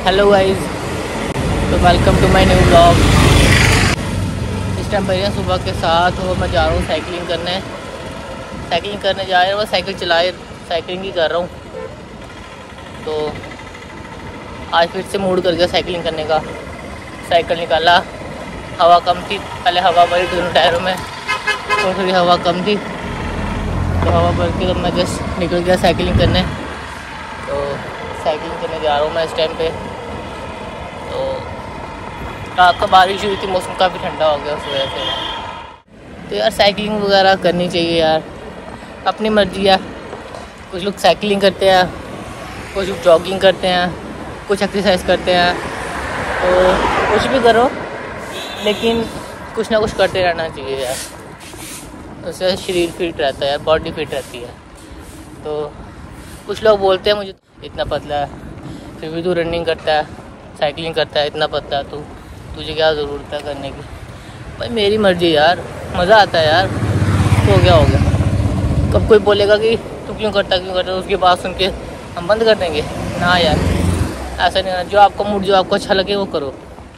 Hello guys, तो welcome to my new blog. इस time पर सुबह के 7 और मैं जा रहा हूँ साइकिलिंग करने जा रहा हूँ। साइकिलिंग ही कर रहा हूँ। तो आज फिर से मूड कर गया साइकिलिंग करने का। साइकिल निकाला, हवा कम थी, पहले हवा भरी दोनों टायरों में, तो थोड़ी हवा कम थी, तो हवा भर के तो मैं जस्ट निकल गया साइकिलिंग करने। तो साइकिलिंग करने जा रहा हूँ मैं इस टाइम पे। तो रात को बारिश हुई थी, मौसम काफ़ी ठंडा हो गया उस वजह से। तो यार साइकिलिंग वगैरह करनी चाहिए यार, अपनी मर्जी है। कुछ लोग साइकिलिंग करते हैं, कुछ लोग जॉगिंग करते हैं, कुछ एक्सरसाइज करते हैं। तो कुछ भी करो, लेकिन कुछ ना कुछ करते रहना चाहिए यार, उससे शरीर फिट रहता है, बॉडी फिट रहती है। तो कुछ लोग बोलते हैं मुझे इतना पतला है, फिर भी तू रनिंग करता है, साइकिलिंग करता है, इतना पतला है, तुझे क्या ज़रूरत है करने की। भाई मेरी मर्जी यार, मज़ा आता है यार, तो क्या हो गया। कब कोई बोलेगा कि तू क्यों करता उसकी बात सुन के हम बंद कर देंगे ना यार, ऐसा नहीं करना। जो आपका मूड, जो आपको अच्छा लगे वो करो।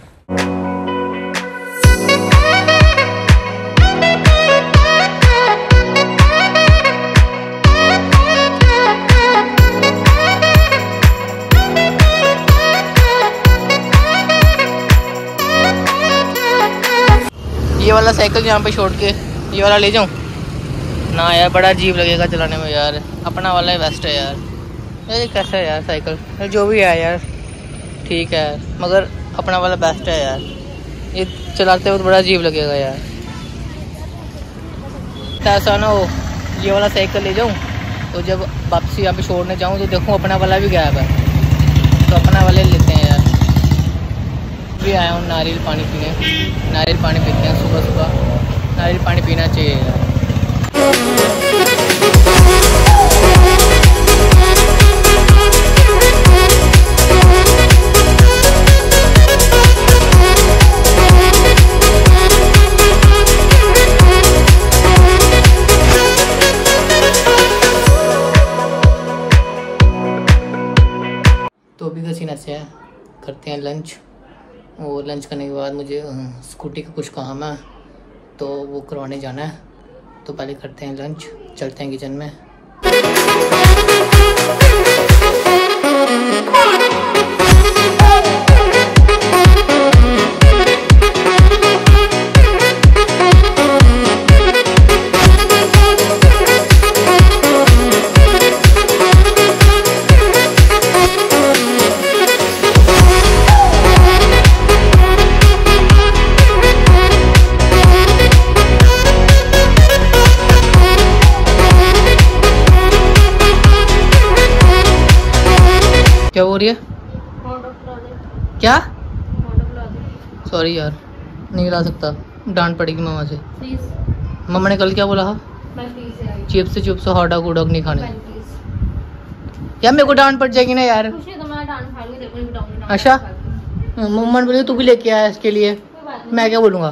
ये वाला साइकिल यहाँ पे छोड़ के ये वाला ले जाऊँ ना यार, बड़ा अजीब लगेगा चलाने में यार। अपना वाला ही बेस्ट है यार। ये कैसा है यार साइकिल, जो भी है यार ठीक है, मगर अपना वाला बेस्ट है यार। ये चलाते वक्त बड़ा अजीब लगेगा यार। ऐसा ना हो ये वाला साइकिल ले जाऊँ, तो जब वापसी यहाँ पे छोड़ने जाऊँ तो देखूँ अपना वाला भी गायब है, तो अपना वाले लेते हैं यार। भी आया हूँ नारियल पानी पीने, नारियल पानी पीते हैं सुबह सुबह। नारियल पानी पीना चाहिए यार। तो अभी का सीन ऐसे है, करते हैं लंच, और लंच करने के बाद मुझे स्कूटी का कुछ काम है तो वो करवाने जाना है। तो पहले करते हैं लंच, चलते हैं किचन में। क्या हो रही है? क्या? सॉरी यार, नहीं ला सकता, डांट पड़ेगी मम्मा से। मम्मा ने कल क्या बोला? चिप्स से chips, hot dog what dog नहीं खाने। यार मेरे को डांट पड़ जाएगी ना यार। अच्छा, मम्मा ने बोली तू भी लेके आया इसके लिए, मैं क्या बोलूँगा?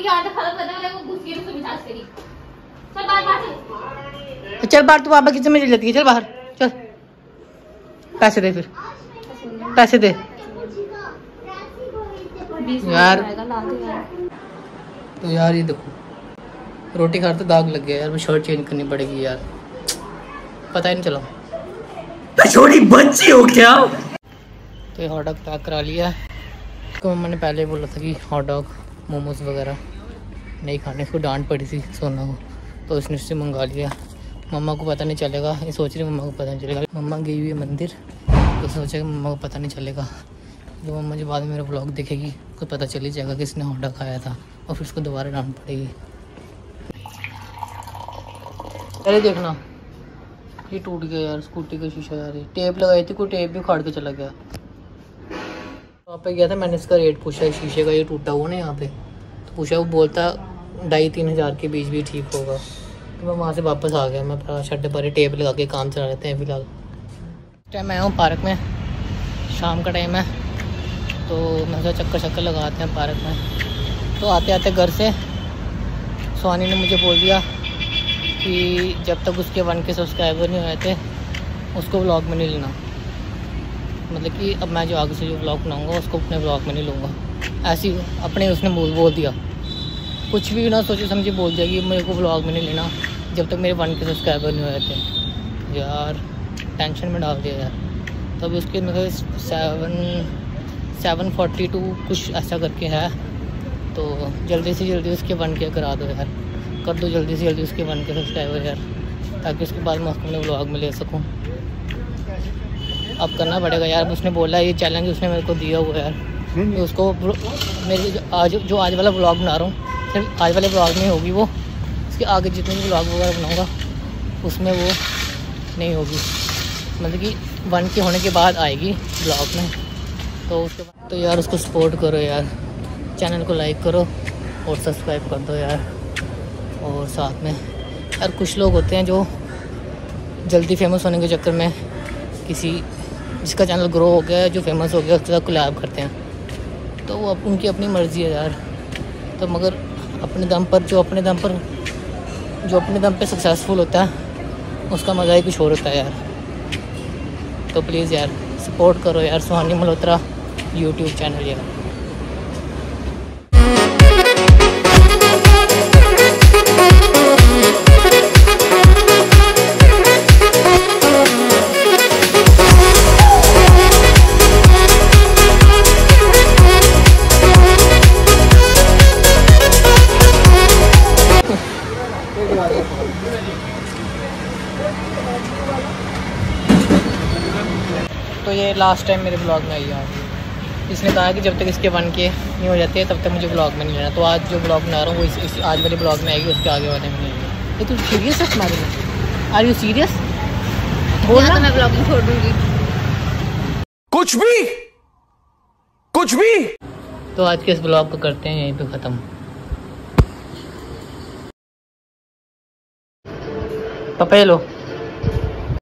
चल बाहर, तू पापा किचन में लेती है, चल बाहर चल। पैसे दे, फिर पैसे दे यार। तो यार ये देखो, रोटी खाते दाग लग गया यार, मैं शर्ट चेंज करनी पड़ेगी यार, पता ही नहीं चला। छोटी बच्ची हो क्या? तो ये हॉट डॉग पैक करा लिया। तो मम्मा ने पहले बोला था कि हॉट डॉग मोमोज वगैरह नहीं खाने, इसको डांट पड़ी थी सोना को, तो उसने उससे मंगा लिया। मम्मा को पता नहीं चलेगा, ये सोच रही मम्मा को पता नहीं चलेगा। मम्मा गई हुई है मंदिर, तो सोचा कि मम्मा को पता नहीं चलेगा। जो मम्मा जो बाद में मेरा व्लॉग देखेगी उसको पता चल ही जाएगा कि इसने हॉट डॉग खाया था, और फिर उसको दोबारा डांट पड़ेगी। अरे देखना ये टूट गया यार, स्कूटी का शीशा यार। टेप लगाई थी, कोई टेप भी उखाड़ के चला गया। वहाँ पे गया था, मैंने इसका रेट पूछा, शीशे का ये टूटा हुआ ना यहाँ पे, तो पूछा, वो बोलता 2,500-3 हज़ार के बीच भी ठीक होगा। तो मैं वहाँ से वापस आ गया। मैं अपना शड्डे पर टेप लगा के काम चला लेते हैं फिलहाल। इस टाइम आया हूँ पार्क में, शाम का टाइम है, तो मैं सोचा चक्कर लगाते हैं पार्क में। तो आते आते घर से सोनी ने मुझे बोल दिया कि जब तक उसके 1K सब्सक्राइबर नहीं हुए थे उसको व्लॉग में नहीं लेना। मतलब कि अब मैं जो आगे से जो ब्लॉग बनाऊँगा उसको अपने ब्लॉग में नहीं लूँगा। ऐसे ही अपने उसने बोल दिया, कुछ भी ना सोचे समझे बोल दिया कि मेरे को ब्लॉग में नहीं लेना जब तक मेरे 1 के सब्सक्राइबर नहीं हुए थे। यार टेंशन में डाल दिया यार। तो अभी उसके मेरे 742 कुछ ऐसा करके है, तो जल्दी से जल्दी उसके 1 के करा दो यार, कर दो जल्दी से जल्दी उसके 1 के सब्सक्राइबर यार, ताकि उसके बाद मैं उसको अपने ब्लॉग में ले सकूँ। अब करना पड़ेगा यार, उसने बोला ये चैलेंज उसने मेरे को दिया हुआ यार, तो उसको मेरे आज वाला ब्लॉग बना रहा हूँ सिर्फ आज वाले ब्लॉग में होगी वो, उसके आगे जितने भी ब्लॉग वगैरह बनाऊँगा उसमें वो नहीं होगी, मतलब कि 1 के होने के बाद आएगी ब्लॉग में। तो उसके बाद तो यार उसको सपोर्ट करो यार, चैनल को लाइक करो और सब्सक्राइब कर दो यार। और साथ में यार कुछ लोग होते हैं जो जल्दी फेमस होने के चक्कर में किसी जिसका चैनल ग्रो हो गया जो फेमस हो गया उसके साथ कोलैब करते हैं, तो वो उनकी अपनी मर्ज़ी है यार। तो मगर अपने दम पर जो अपने दम पे सक्सेसफुल होता है उसका मज़ा ही कुछ और होता है यार। तो प्लीज़ यार सपोर्ट करो यार सुहानी मल्होत्रा यूट्यूब चैनल यार। तो ये लास्ट टाइम मेरे ब्लॉग में आई यार, इसने कहा कि जब तक इसके 1 के नहीं हो जाते तब तक मुझे ब्लॉग में नहीं लेना। तो आज जो ब्लॉग बना रहा हूँ वो इस आज वाले ब्लॉग में आएगी, उसके आगे वाले में नहीं आएगी। ये तू सीरियस है तुम्हारे में? Are you serious? बोलना तो मैं ब्लॉगिंग छोड़ दूँगी। कुछ भी। तो आज के इस ब्लॉग को करते हैं यहीं पे ख़त्म। पपे लो।